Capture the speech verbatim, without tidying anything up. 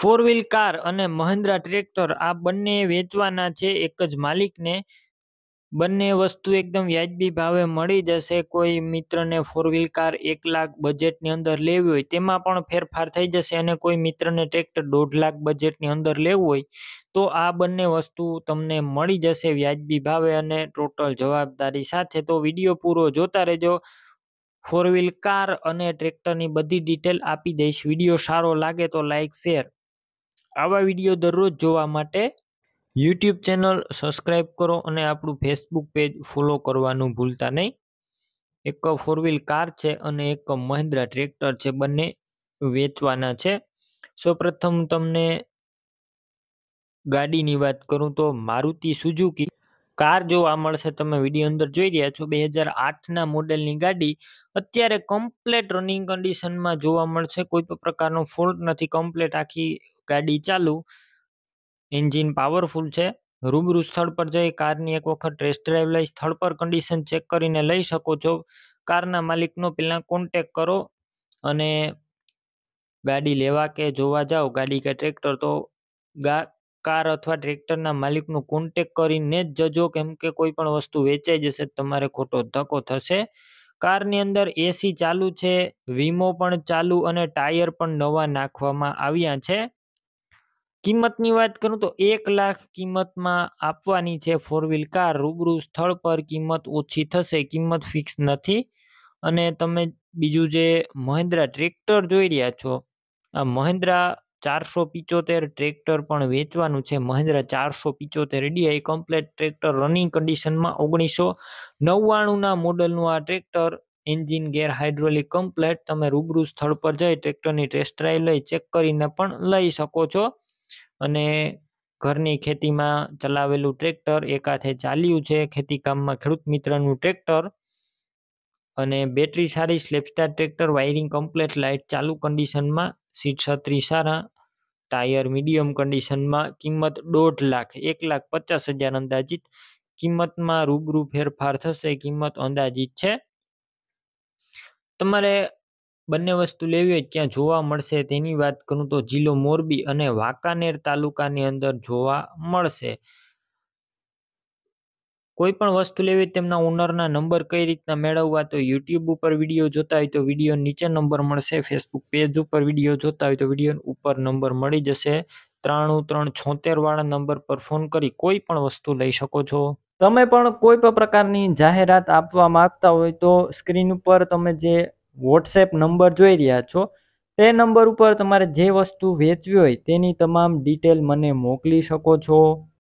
Four wheel car અને Mahindra tractor આ બંને વેચવાના છે એક જ માલિકને. બંને વસ્તુ એકદમ વ્યાજબી ભાવે મળી જશે. કોઈ મિત્રને ફોર વ્હીલ કાર એક લાખ બજેટની અંદર લેવી હોય તેમાં પણ ફેરફાર થઈ જશે, અને કોઈ મિત્રને ટ્રેક્ટર દોઢ લાખ બજેટની અંદર લેવું હોય તો આ બંને વસ્તુ તમને મળી જશે વ્યાજબી ભાવે અને ટોટલ જવાબદારી સાથે. તો વિડીયો પૂરો જોતા રહેજો. ફોર વ્હીલ કાર અને ટ્રેક્ટરની બધી ડિટેલ આપી દઈશ. વિડીયો સારો લાગે તો લાઈક શેર. આવા વિડીયો દરરોજ જોવા માટે યુટ્યુબ ચેનલ સબસ્ક્રાઈબ કરો અને આપણું ફેસબુક પેજ ફોલો કરવાનું ભૂલતા નહીં. એક ફોર વ્હીલ કાર છે અને એક મહિન્દ્રા ટ્રેક્ટર છે, બંને વેચવાના છે. સૌપ્રથમ તમને ગાડીની વાત કરું તો મારુતિ સુઝુકી કાર જોવા મળશે. તમે વિડીયો અંદર જોઈ રહ્યા છો બે હજાર આઠના મોડેલની ગાડી અત્યારે કમ્પ્લેટ રનિંગ કન્ડિશનમાં જોવા મળશે. કોઈ પણ પ્રકારનો ફોલ્ટ નથી. કમ્પ્લેટ આખી ગાડી ચાલુ, એન્જિન પાવરફુલ છે. રૂબરૂ સ્થળ પર જઈ કારની એક વખત ટેસ્ટ ડ્રાઈવ લઈ સ્થળ પર કન્ડિશન ચેક કરીને લઈ શકો છો. કારના માલિકનો પહેલા કોન્ટેક કરો અને ગાડી લેવા કે જોવા જાઓ, ગાડી કે ટ્રેક્ટર, તો ગા કાર અથવા ટ્રેક્ટરના માલિકનો કોન્ટેક કરીને જ જજો, કેમ કે કોઈ પણ વસ્તુ વેચાઈ જશે તમારે ખોટો ધક્કો થશે. કારની અંદર એસી ચાલુ છે, વીમો પણ ચાલુ અને ટાયર પણ નવા નાખવામાં આવ્યા છે. કિંમતની વાત કરું તો એક લાખ કિંમતમાં આપવાની છે ફોર વ્હીલ કાર. રૂબરૂ સ્થળ પર કિંમત ઓછી થશે, કિંમત ફિક્સ નથી. અને તમે બીજું જે મહિન્દ્રા ટ્રેક્ટર જોઈ રહ્યા છો, આ મહિન્દ્રા ચારસો પિચોતેર ટ્રેક્ટર પણ વેચવાનું છે. મહિન્દ્રા ચારસો પિચોતેર ડીઆઈ કમ્પ્લેટ ટ્રેક્ટર રનિંગ કન્ડિશનમાં ઓગણીસો નવ્વાણુંના મોડલનું આ tractor, engine gear hydraulic complete. તમે રૂબરૂ સ્થળ પર જઈ ટ્રેક્ટરની ટેસ્ટ ડ્રાઈવ લઈ ચેક કરીને પણ લઈ શકો છો. અને ઘરની ખેતીમાં ચલાવેલું ટ્રેક્ટર, એક હાથે ચાલ્યું છે, ખેતી કામમાં ખેડૂત મિત્રનું ટ્રેક્ટર. અને બેટરી સારી, સ્લેપસ્ટાર ટ્રેક્ટર, વાયરિંગ કમ્પ્લેટ, લાઇટ ચાલુ કન્ડિશનમાં, સીટ છત્રી સારા, ટાયર મીડિયમ કન્ડિશનમાં. કિંમત દોઢ લાખ એક લાખ પચાસ હજાર અંદાજિત. કિંમતમાં રૂબરૂ ફેરફાર થશે, કિંમત અંદાજિત છે. તમારે બંને વસ્તુ લેવી હોય ક્યાં જોવા મળશે તેની વાત કરું તો જિલ્લો મોરબી અને વાંકાનેર તાલુકાની અંદર જોવા મળશે. કોઈ પણ વસ્તુ લેવી તેમના ઓનરના નંબર કઈ રીતના મેળવવા, તો યુટ્યુબ ઉપર વિડીયો જોતા હોય તો વિડીયો નીચે નંબર મળશે. ફેસબુક પેજ ઉપર વિડીયો જોતા હોય તો વિડીયો ઉપર નંબર મળી જશે. ત્રાણું ત્રણ છોતેર વાળા નંબર પર ફોન કરી કોઈ પણ વસ્તુ લઈ શકો છો. તમે પણ કોઈ પણ પ્રકારની જાહેરાત આપવા માંગતા હોય તો સ્ક્રીન ઉપર તમે જે વોટ્સએપ નંબર જોઈ રહ્યા છો તે નંબર ઉપર તમારે જે વસ્તુ વેચવી હોય તેની તમામ ડિટેલ મને મોકલી શકો છો.